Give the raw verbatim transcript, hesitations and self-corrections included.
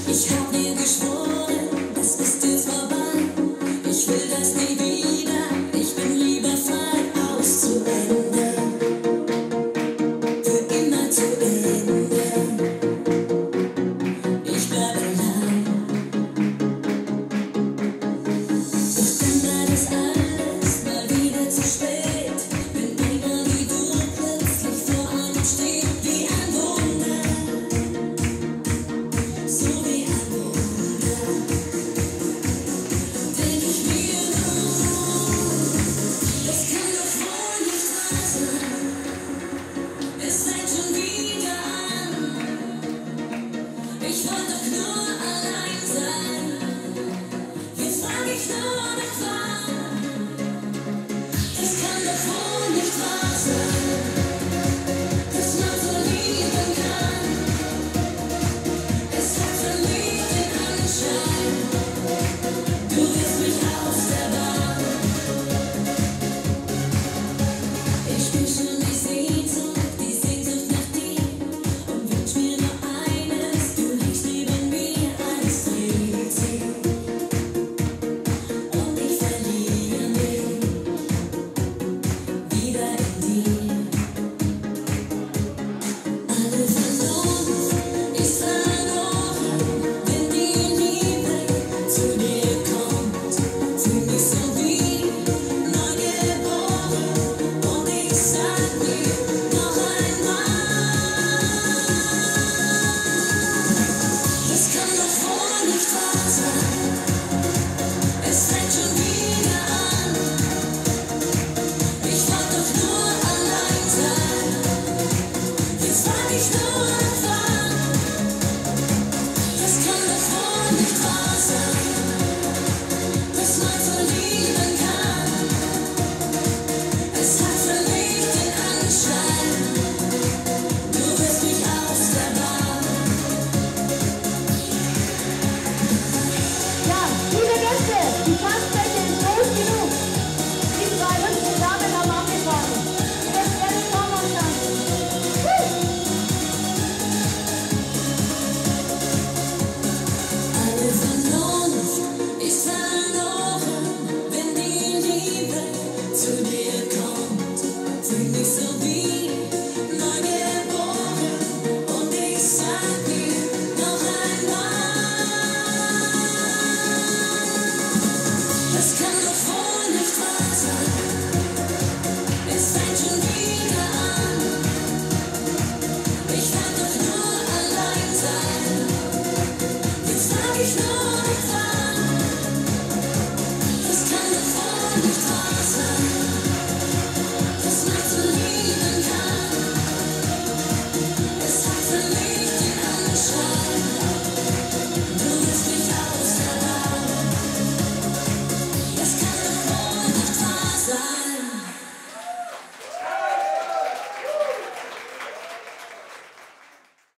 Ich hab dir geschworen, das ist jetzt vorbei. Ich will das nie wieder, ich bin lieber frei. Aus zu Ende, für immer zu Ende. Ich bleib allein. Doch dann war das alles mal wieder zu spät. Wenn immer die Uhr plötzlich vor einem steht, wie ein Wunder, so wie ein Wunder. Denk ich mir nur, das kann doch wohl nicht wahr sein. Es fängt schon wieder an. Ich wollte doch nur allein sein. Jetzt frag ich nur noch wann. Das kann doch wohl nicht wahr sein, dass man so lieben kann. Es hat für mich den Anschein, du wirst mich aus der Bahn. Ich spür schon die Sehnsucht, die Sehnsucht nach dir und wünsch mir nur eines, du liegst neben mir, alles dreht sich und ich verliere mich wieder in dir. Alle Vernunft ist verloren, wenn die Liebe zu dir kommt. Fühl mich so wie neugeboren und ich sag mir noch einmal, das kann doch wohl nicht wahr sein. Es fängt schon wieder an. Ich wollte doch nur allein sein. Jetzt frag ich nur noch wann. Das kann doch wohl nicht wahr sein, dass man so lieben kann. Es hat für mich den Anschein, du wirst mich aus der Bahn. Ja, liebe Gäste, die Tanzfläche ist groß genug. Die zwei hübschen Damen haben angefangen. Jetzt werden wir noch tanzen. Alle Vernunft ist verloren, wenn die Liebe zu dir kommt. Fühl mich so wie